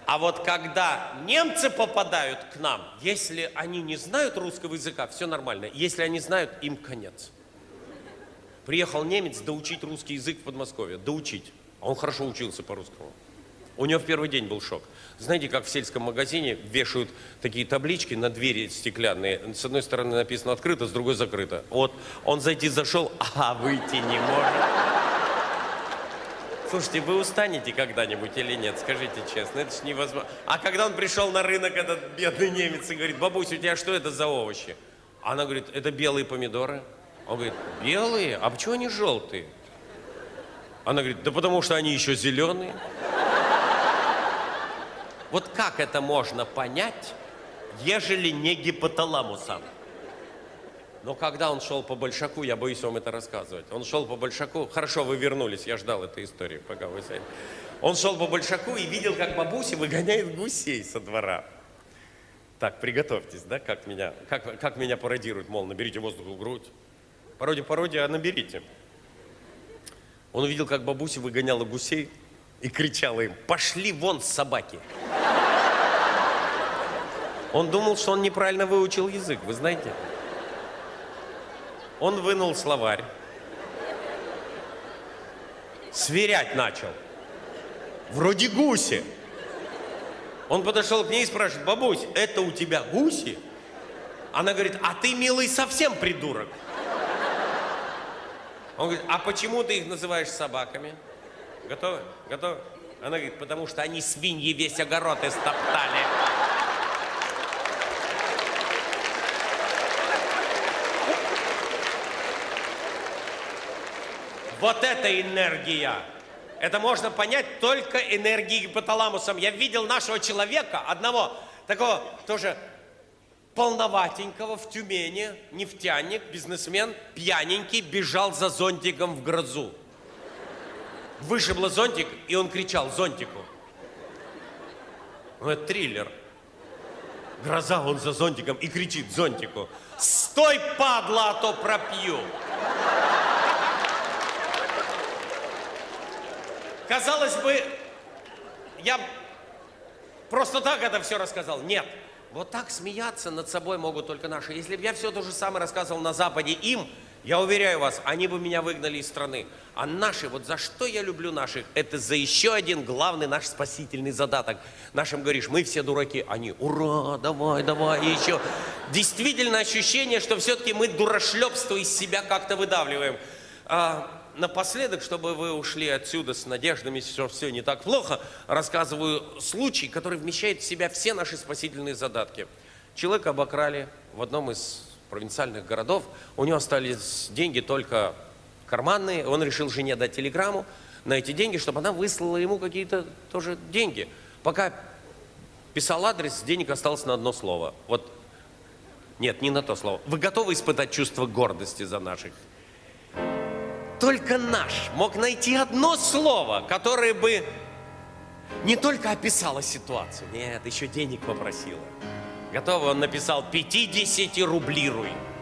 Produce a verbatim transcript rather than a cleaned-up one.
А вот когда немцы попадают к нам, если они не знают русского языка, все нормально. Если они знают, им конец. Приехал немец доучить русский язык в Подмосковье. Доучить. А он хорошо учился по-русскому. У него в первый день был шок. Знаете, как в сельском магазине вешают такие таблички на двери стеклянные. С одной стороны написано открыто, с другой закрыто. Вот он зайти зашел, а выйти не может. Слушайте, вы устанете когда-нибудь или нет? Скажите честно, это ж невозможно. А когда он пришел на рынок, этот бедный немец, и говорит: бабусь, у тебя что это за овощи? Она говорит: это белые помидоры. Он говорит: белые? А почему они желтые? Она говорит: да потому что они еще зеленые. Вот как это можно понять, ежели не гипоталамусом? Но когда он шел по Большаку, я боюсь вам это рассказывать. Он шел по Большаку, хорошо, вы вернулись, я ждал этой истории, пока вы сядете. Он шел по Большаку и видел, как бабуся выгоняет гусей со двора. Так, приготовьтесь, да, как меня, как, как меня пародируют, мол, наберите воздух в грудь. Пародия, пародия, а наберите. Он увидел, как бабуся выгоняла гусей и кричала им: пошли вон, собаки. Он думал, что он неправильно выучил язык, вы знаете. Он вынул словарь, сверять начал. Вроде гуси. Он подошел к ней и спрашивает: бабусь, это у тебя гуси? Она говорит: а ты, милый, совсем придурок. Он говорит: а почему ты их называешь собаками? Готовы? Готовы? Она говорит: потому что они свиньи весь огород истоптали. Вот это энергия. Это можно понять только энергией гипоталамусом. Я видел нашего человека, одного такого тоже полноватенького в Тюмени, нефтяник, бизнесмен, пьяненький, бежал за зонтиком в грозу. Вышибло зонтик, и он кричал зонтику. Ну, это триллер. Гроза, он за зонтиком и кричит зонтику: стой, падла, а то пропью. Казалось бы, я просто так это все рассказал. Нет. Вот так смеяться над собой могут только наши. Если бы я все то же самое рассказывал на Западе им, я уверяю вас, они бы меня выгнали из страны. А наши, вот за что я люблю наших, это за еще один главный наш спасительный задаток. Нашим говоришь: мы все дураки. Они: ура, давай, давай, и еще. Действительно ощущение, что все-таки мы дурашлепство из себя как-то выдавливаем. А, напоследок, чтобы вы ушли отсюда с надеждами, что все не так плохо, рассказываю случай, который вмещает в себя все наши спасительные задатки. Человека обокрали в одном из провинциальных городов, у него остались деньги только карманные, он решил жене дать телеграмму на эти деньги, чтобы она выслала ему какие-то тоже деньги. Пока писал адрес, денег осталось на одно слово. Вот, нет, не на то слово. Вы готовы испытать чувство гордости за наших? Только наш мог найти одно слово, которое бы не только описало ситуацию, нет, еще денег попросило. Готовы? Он написал: пятидесятирублируй.